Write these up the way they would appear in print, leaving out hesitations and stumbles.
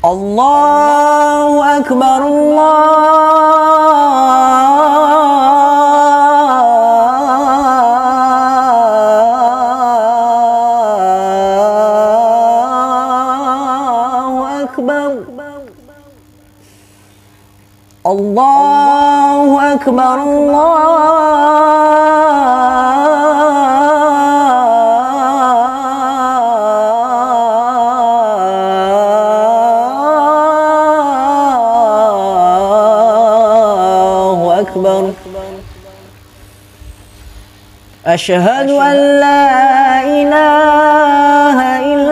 Allahu Akbar, Allahu Akbar, Allahu Akbar, Allahu Akbar. Asyhadu an la ilaha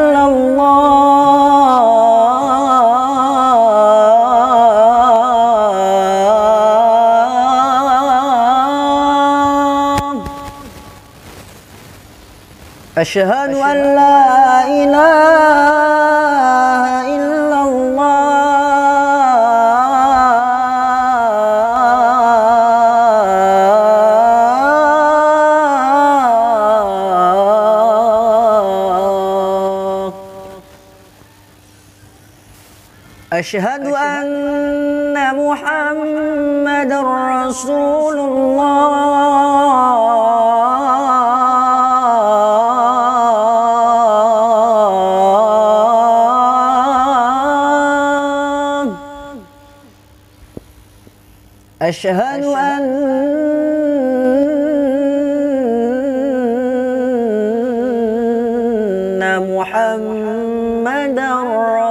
illallah. Asyhadu an la ilaha illallah. Asyhadu anna Muhammadar Rasulullah. Asyhadu anna Muhammadar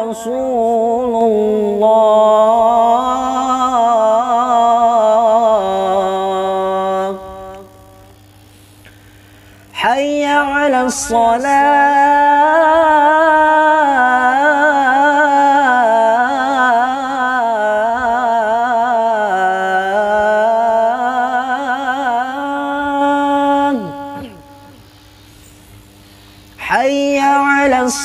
Rasulullah. Hayya 'alas salah. Hayya 'alas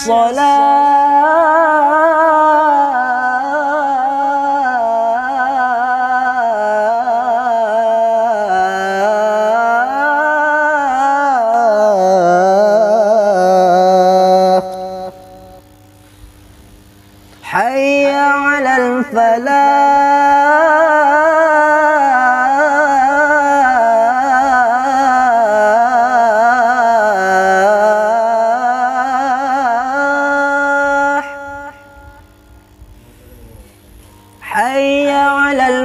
salah. Hayya 'alal falah. Hayya 'alal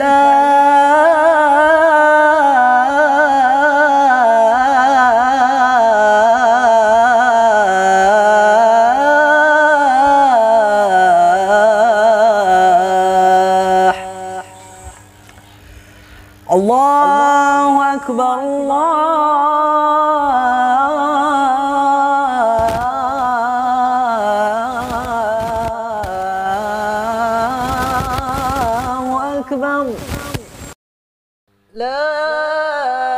falah. Allahu Akbar, Allahu Akbar. La